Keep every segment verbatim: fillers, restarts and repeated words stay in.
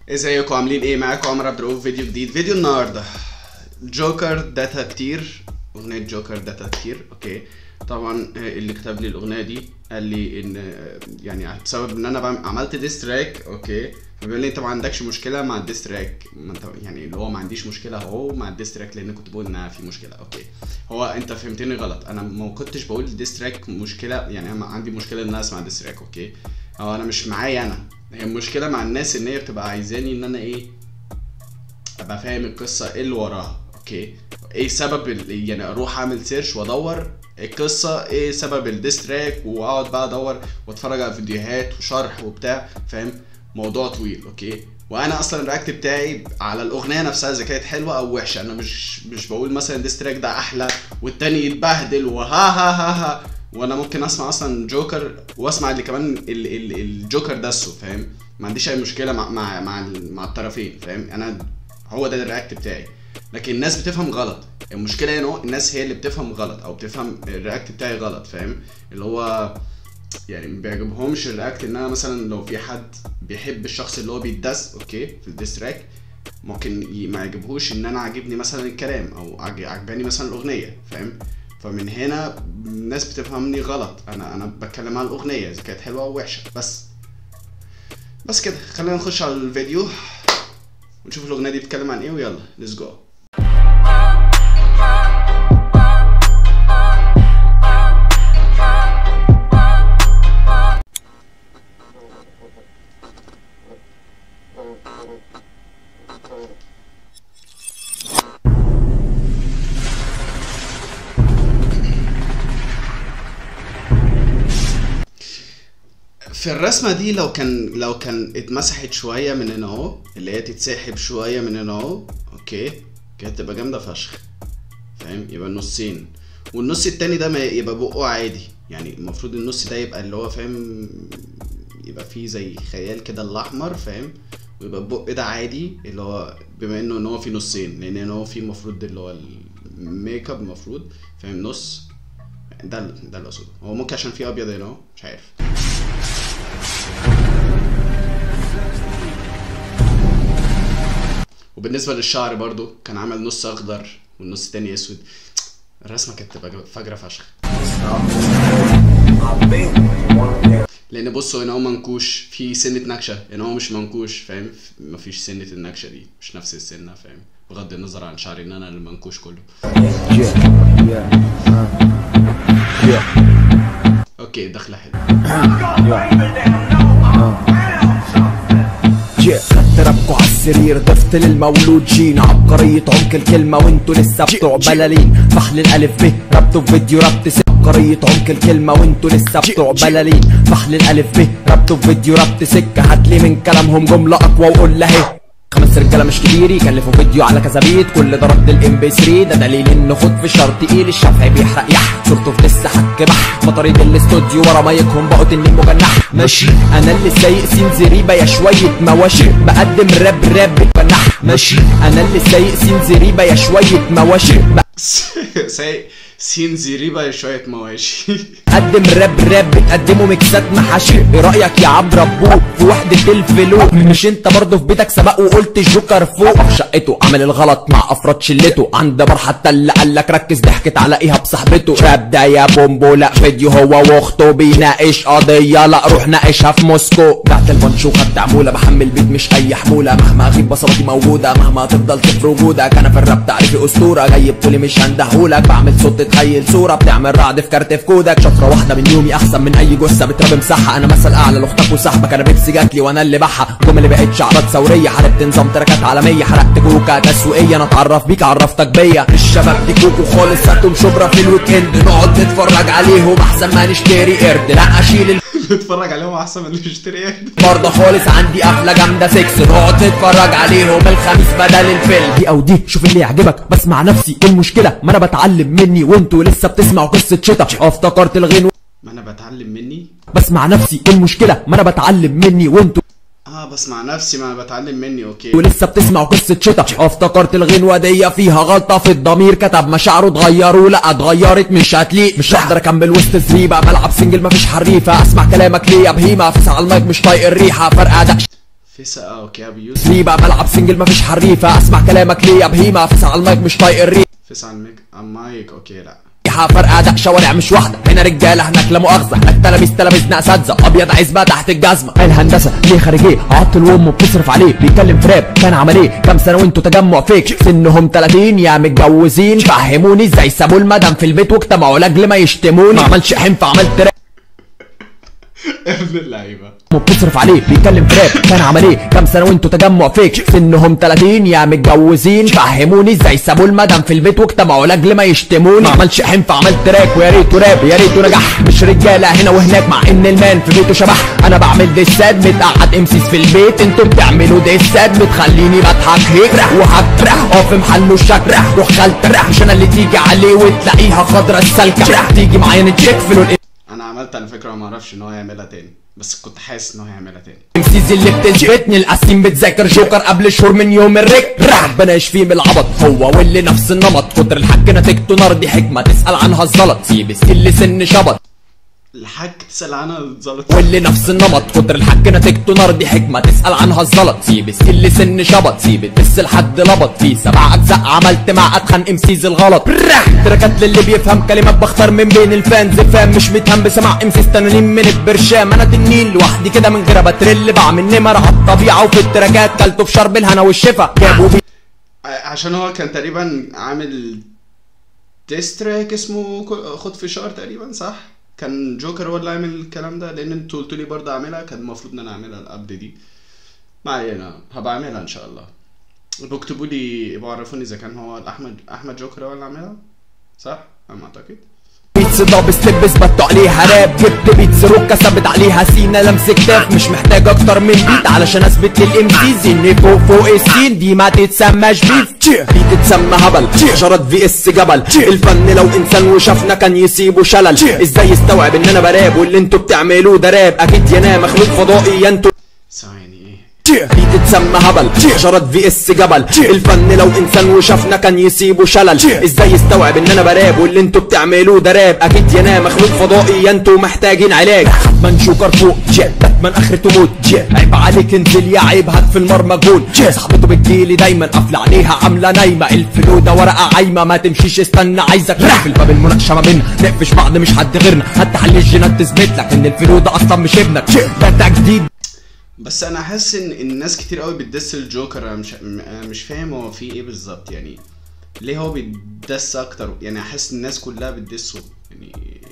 ازيكم عاملين ايه؟ معاكم عمر عبد الرؤوف. فيديو جديد. فيديو النهارده جوكر داتا كتير، اغنيه جوكر داتا كتير. اوكي، طبعا اللي كتب لي الاغنيه دي قال لي ان يعني بسبب ان انا عملت ديستراك. اوكي، فبيقول لي انت ما عندكش مشكله مع الديستراك، يعني اللي هو ما عنديش مشكله اهو مع الديستراك لان كنت بقول انها في مشكله. اوكي، هو انت فهمتني غلط، انا ما كنتش بقول الديستراك مشكله، يعني انا عندي مشكله ان انا اسمع ديستراك. اوكي، هو انا مش معايا انا، هي المشكله مع الناس ان هي بتبقى عايزاني ان انا ايه ابقى فاهم القصه ايه اللي وراها. اوكي، ايه سبب يعني اروح اعمل سيرش وادور القصه ايه سبب الديستراك واقعد بقى ادور واتفرج على فيديوهات وشرح وبتاع، فاهم؟ موضوع طويل. اوكي، وانا اصلا الرياكت بتاعي على الاغنيه نفسها اذا كانت حلوه او وحشه، انا مش مش بقول مثلا الديستراك ده احلى والتاني يتبهدل وها ها ها ها، وانا ممكن اسمع اصلا جوكر واسمع اللي كمان ال ال الجوكر دسه، فاهم؟ ما عنديش اي مشكله مع مع مع, مع الطرفين، فاهم؟ انا هو ده الرياكت بتاعي، لكن الناس بتفهم غلط. المشكله هنا الناس هي اللي بتفهم غلط او بتفهم الرياكت بتاعي غلط، فاهم؟ اللي هو يعني ما بيعجبهمش الرياكت ان انا مثلا لو في حد بيحب الشخص اللي هو بيتدس اوكي في الديستراك، ممكن ما يعجبهوش ان انا عاجبني مثلا الكلام او عجباني مثلا الاغنيه، فاهم؟ فمن هنا الناس بتفهمني غلط. انا انا بتكلم عن الاغنيه اذا كانت حلوه او وحشه، بس بس كده. خلينا نخش على الفيديو ونشوف الاغنيه دي بتتكلم عن ايه، ويلا ليتس جو. في الرسمه دي لو كان لو كان اتمسحت شويه من هنا اهو، اللي هي تتسحب شويه من هنا اهو، اوكي، كانت تبقى جامده فشخ، فاهم؟ يبقى النصين، والنص التاني ده ما يبقى بقه عادي، يعني المفروض النص ده يبقى اللي هو فاهم، يبقى فيه زي خيال كده الاحمر، فاهم؟ ويبقى البق ده عادي، اللي هو بما انه ان هو فيه نصين، لان هنا هو فيه المفروض اللي هو الميك اب المفروض، فاهم؟ نص ده ده اللي اقصده. هو ممكن عشان فيه ابيض هنا اهو، مش عارف. وبالنسبه للشعر برضو كان عامل نص اخضر والنص التاني اسود. الرسمه كانت تبقى فجره فشخ، لان بصوا هنا هو منكوش في سنه نكشه، هنا هو مش منكوش، فاهم؟ مفيش سنه النكشه دي، مش نفس السنه، فاهم؟ بغض النظر عن شعري ان انا اللي منكوش كله. اوكي، دخله حلوه. خدت ربكوا عالسرير، ضفت للمولود جين، عبقرية عمق الكلمة وانتوا لسه بتوع بلالين. فحل الالف ب ربطوا في فيديو ربط سكة، عبقرية عمق الكلمة وانتوا لسه بتوع بلالين. فحل الالف ب ربطوا في فيديو ربط سكة، هاتلي من كلامهم جملة اقوى وقول لها خمس رجاله مش كتير يكلفوا فيديو على كذا بيت، كل ده رد الام بي ثري، ده دليل انه خد في الشرط تقيل، الشافعي بيحرق يح، صورته في لسه حك بح، بطاريه الاستوديو ورا مايكهم بقوا تنين مجنح. ماشي انا اللي سايق سين زريبه يا شويه مواشي، بقدم راب راب بتفنح. ماشي انا اللي سايق سين زريبه يا شويه مواشي، سايق سين زريبه يا شويه مواشي. قدم راب راب بتقدموا ميكسات محاشي. ايه رايك يا عبد ربوك في وحده الفلوق؟ مش انت برضه في بيتك سبق وقلت الجوكر فوق؟ في شقته عمل الغلط مع افراد شلته، عند بار حتى اللي قالك ركز ضحكت على ايها بصاحبته. راب ده يا بومبو لا فيديو هو واخته بيناقش قضيه، لا روح ناقشها في موسكو. بعت البنش وخدت عموله، بحمل بيت مش اي حموله، مهما اغيب بصلاتي موجوده، مهما تفضل صفر وجودك. انا في الراب تعرفي اسطوره، جاي بطولي مش هندهولك، بعمل صوت تخيل صوره، بتعمل رعد في كارت في كودك. شفره واحده من يومي احسن من اي جثه بتراب مساحه، انا مثل اعلى لاختك وصاحبك، انا بيبسي جاتلي وانا اللي بحها، جملي بقت شعارات ثوريه، حاربت نظام تراكات عالميه، حرقت كوكا تسويقيه، انا اتعرف بيك عرفتك بيا. الشباب دي كوكو خالص، هاتهم شبرا في الويك اند، نقعد نتفرج عليهم احسن ما نشتري قرد، لا اشيل نتفرج عليهم احسن من نشتري قرد. برضه خالص عندي احلى جامده سكس، نقعد نتفرج عليهم الخميس بدل الفيلم. دي او دي شوف اللي يعجبك، بسمع نفسي المشكله ما انا بتعلم مني وانتوا لسه بتسمعوا قصه شتا. افتكرت الغنوه ما انا بتعلم مني، بسمع نفسي المشكله ما انا بتعلم مني وانتوا اه بسمع نفسي ما انا بتعلم مني. اوكي، ولسه بتسمعوا قصه شتا. افتكرت الغنوه دي فيها غلطه في الضمير، كتب مشاعره اتغيروا، لا اتغيرت مش هتليق، مش هقدر اكمل وسط زريبه، بلعب سنجل مفيش حريفه، اسمع كلامك ليه يا بهيمه، فيس على المايك مش طايق الريحه، فرق اداء فيسا اه اوكي ابو يوسف. ليه بقى بلعب سنجل مفيش حريفه، اسمع كلامك ليه يا بهيمه، فيسا على المايك مش طايق الريح. فيسا على المايك على المايك اوكي لا فرق اداء شوارع مش واحده، هنا رجاله هناك لا مؤاخذه، هناك تلاميذ تلاميذنا اساتذه، ابيض عزبه تحت الجزمه. الهندسه ليه خارجيه، عطل وامه بتصرف عليه، بيتكلم في راب كان عمل ايه، كام سنه وانتوا تجمع فيك، سنهم تلاتين يا متجوزين، فهموني ازاي سابوا المدام في البيت واجتمعوا لاجل ما يشتموني، ما عملش حنف عملت راب ابن اللعيبه بتصرف عليه، بيتكلم في راب كان عمل ايه، كام سنه وانتوا تجمع فيك، سنهم تلاتين يا متجوزين، فهموني ازاي سابوا المدام في البيت واجتمعوا لاجل ما يشتموني، ما عملش حنف عملت تراك ويا ريته راب يا ريته نجح، مش رجاله هنا وهناك مع ان المان في بيته شبح، انا بعمل ديسات متقعد امسيس في البيت، انتوا بتعملوا ديسات بتخليني بضحك هيك رح وهك رح اقف محله الشك رح روح خالتك رح، مش انا اللي تيجي عليه وتلاقيها خضرا السلكه رح تيجي معايا نتشيك في. انا عملت على فكره ما اعرفش ان هو هيعملها تاني، بس كنت حاسس ان هو هيعملها تاني. امسيز اللي بتثبتني القسيم بتذاكر جوكر قبل شهور من يوم الرك، ربنا يشفيه من العبط هو واللي نفس النمط، كتر الحك نتيجته نار دي حكمه تسال عنها الزلط، سيب السل سن شبط الحاج تسال عنها الزلط واللي نفس النمط، كتر الحك نتيجته نار دي حكمه تسال عنها الزلط، سيب السل سن شبط سيب الدس لحد لبط، في سبع اجزاء عملت مع اتخن امسيز الغلط، تركات للي بيفهم كلمات بختار من بين الفانز فاهم، مش متهم بسمع امسيز تنانين من البرشام، انا تنين لوحدي كده من غير بترل، بعمل نمر على الطبيعه وفي التراكات كلته في شرب الهنا والشفا، جابوا بي عشان هو كان تقريبا عامل ديستراك اسمه خد فشار تقريبا صح؟ كان جوكر هو اللي عامل الكلام ده، لان انتوا قلتوا لي برضه اعملها، كان المفروض ان انا اعملها القبل دي، ما علينا هبقى اعملها ان شاء الله. بكتبوا لي ابقوا عرفوني اذا كان هو احمد احمد جوكر هو اللي عاملها صح؟ انا ما اعتقد. بيتس ضابس لبس بطوا عليها راب، جبت بيتس روكا ثابت عليها سينا لمس كتاف، مش محتاج اكتر من بيت علشان اثبت للامسيز ان فوق فوق السين دي ما تتسماش بيف، دي تتسمى هبل شجرة في اس جبل، الفن لو انسان وشافنا كان يسيبه شلل، ازاي يستوعب ان انا براب واللي انتوا بتعملوه ده راب، اكيد يا انا مخلوق فضائي انتوا ثواني ايه دي تتسمى هبل شجرة في اس جبل، الفن لو انسان وشافنا كان يسيبه شلل، ازاي يستوعب ان انا براب واللي انتوا بتعملوه ده راب، اكيد يا انا مخلوق فضائي انتوا محتاجين علاج، من شوكر فوق من اخرته موت، عيب عليك انزل يا عيب هات في المرمى جول، صاحبته بتجيلي دايما قافله عليها عامله نايمه، الفلو ده ورقه عايمه ما تمشيش استنى عايزك في الباب المناقشه ما بينا نقفش بعض مش حد غيرنا، حتى حل الجينات تثبت لك ان الفلو ده اصلا مش ابنك، ده جديد. بس انا حاسس ان الناس كتير قوي بتدس الجوكر، انا مش انا مش فاهم هو في ايه بالظبط، يعني ليه هو بيدس اكتر، يعني احس الناس كلها بتدسه، يعني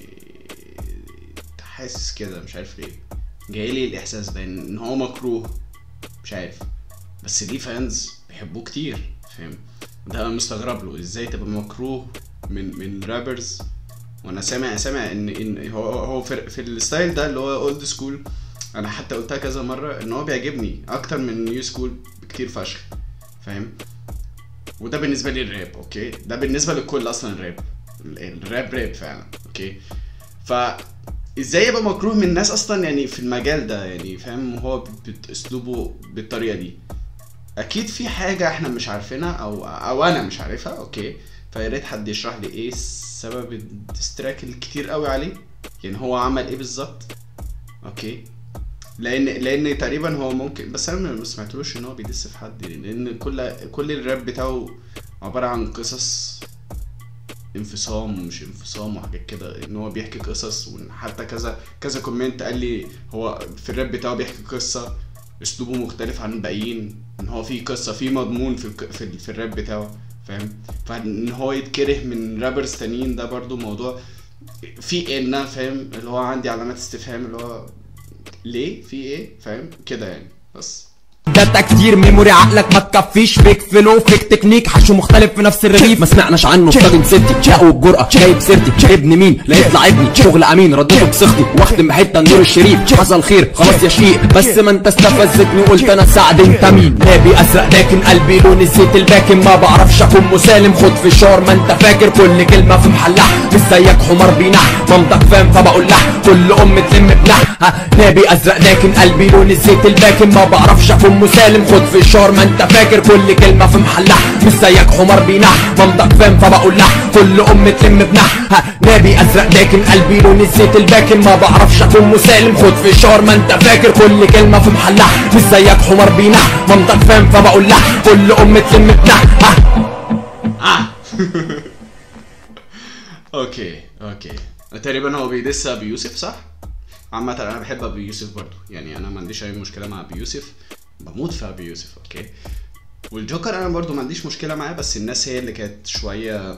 حاسس كده مش عارف ليه جايلي الاحساس ده ان هو مكروه مش عارف، بس ليه فانز بيحبوه كتير فاهم، ده انا مستغرب له ازاي تبقى مكروه من من رابرز، وانا سامع سامع ان ان هو هو في, في الستايل ده اللي هو اولد سكول، انا حتى قلتها كذا مره ان هو بيعجبني اكتر من نيو سكول بكتير فشخ فاهم، وده بالنسبه لي الراب اوكي، ده بالنسبه للكل اصلا الراب الراب راب فعلا اوكي، ف ازاي يبقى مكروه من الناس اصلا يعني في المجال ده يعني فاهم، هو باسلوبه بالطريقه دي، اكيد في حاجه احنا مش عارفينها او او انا مش عارفها اوكي، فيا ريت حد يشرح لي ايه سبب الديستراك الكتير قوي عليه، يعني هو عمل ايه بالظبط اوكي، لان لان تقريبا هو ممكن، بس انا ما سمعتلوش ان هو بيدس في حد، لان كل كل الراب بتاعه عباره عن قصص انفصام مش انفصام وحاجات كده، ان هو بيحكي قصص، وحتى كذا كذا كومنت قال لي هو في الراب بتاعه بيحكي قصه اسلوبه مختلف عن الباقيين، ان هو في قصه في مضمون في في, في الراب بتاعه فاهم، فان هو يتكره من رابرز تانيين ده برضو موضوع في ان فاهم، اللي هو عندي علامات استفهام اللي هو ليه في ايه فاهم كده يعني، بس داتا كتير ميموري عقلك ما تكفيش، فيك فلو فيك تكنيك حشو مختلف في نفس الرغيف، ما سمعناش عنه طاجن ستي شقه والجرأة، جايب سيرتي ابن مين لا يطلع ابني، شغل امين رديته بصيغتي واختم بحته النور الشريف، حصل خير خلاص يا شقيق، بس ما انت استفزتني وقلت انا سعد انت مين، نابي ازرق لكن قلبي لون الزيت الباكن، ما بعرفش اكون مسالم خد فشار ما انت فاكر كل كلمه في محلها، مش زيك حمار بينح مامتك فاهم فبقول لها كل ام تلم بنحها، نابي ازرق لكن قلبي لون الزيت الباكن، ما بعرفش اكون ام سالم خد في الشهر ما انت فاكر كل كلمه في محلها مش زيك حمار بينح منطق فاهم فبقول لها كل ام تلم بنحها نبي ازرق لكن قلبي لون الزيت الباكن ما بعرفش اكون مسالم خد في الشهر ما انت فاكر كل كلمه في محلها مش زيك حمار بينح منطق فاهم فبقول لها كل ام تلم بنحها. اه اوكي اوكي تقريبا هو بيدس ابي يوسف صح؟ عامة انا بحب ابي يوسف برضو، يعني انا ما عنديش اي مشكلة مع ابي يوسف، بموت في ابي يوسف اوكي. والجوكر انا برضو ما عنديش مشكلة معاه، بس الناس هي اللي كانت شوية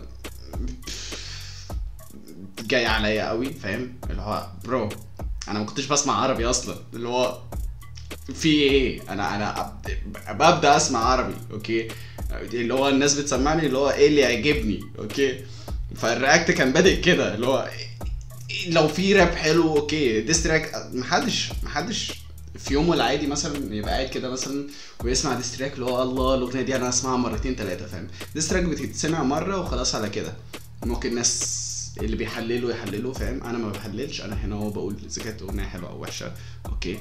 جاية عليا قوي فاهم، اللي هو برو انا ما كنتش بسمع عربي اصلا، اللي هو في ايه انا انا ببدا اسمع عربي اوكي، اللي هو الناس بتسمعني اللي هو ايه اللي يعجبني اوكي. فالرياكت كان بادئ كده اللي هو لو في راب حلو اوكي، ديستراك محدش محدش في يومه العادي مثلا يبقى قاعد كده مثلا ويسمع ديستراك اللي هو الله الاغنيه دي انا اسمعها مرتين ثلاثه فاهم. ديستراك بتتسمع مره وخلاص على كده، ممكن الناس اللي بيحللوا يحللوا فاهم، انا ما بحللش، انا هنا هو بقول اذا كانت اغنيه حلوه او وحشه اوكي.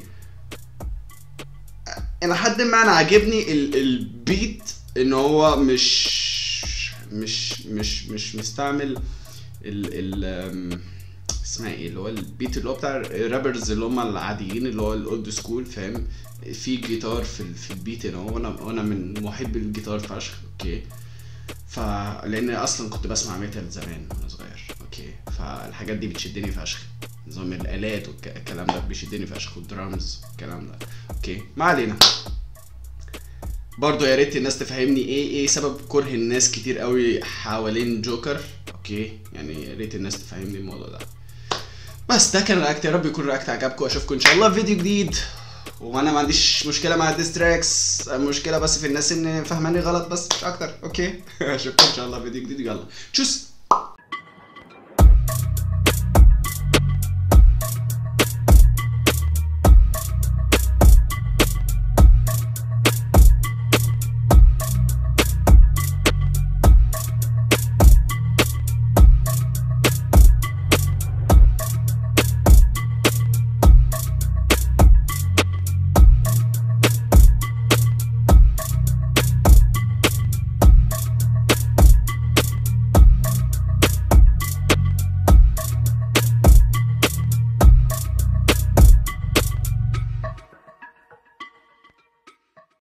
انا حد ما انا عاجبني ال البيت ان هو مش مش مش مش مستعمل ال ال اسمها ايه اللي هو البيت اللي هو بتاع الرابرز اللي هم العاديين اللي هو الاولد سكول فاهم، في جيتار في في البيت هنا، وانا وانا من محب الجيتار فشخ اوكي. فلان اصلا كنت بسمع ميتال زمان وانا صغير اوكي، فالحاجات دي بتشدني فشخ، نظام الالات والكلام ده بيشدني فشخ والدرامز الكلام ده اوكي. ما علينا، برضو يا ريت الناس تفهمني ايه ايه سبب كره الناس كتير قوي حوالين جوكر اوكي، يعني يا ريت الناس تفهمني الموضوع ده. بس ده كان رياكت، يا رب يكون رياكت عجبكم، اشوفكم ان شاء الله في فيديو جديد. وانا ما عنديش مشكله مع الديستراكس، المشكله بس في الناس ان فهماني غلط بس مش اكتر اوكي. اشوفكم ان شاء الله في فيديو جديد، يلا تشوس.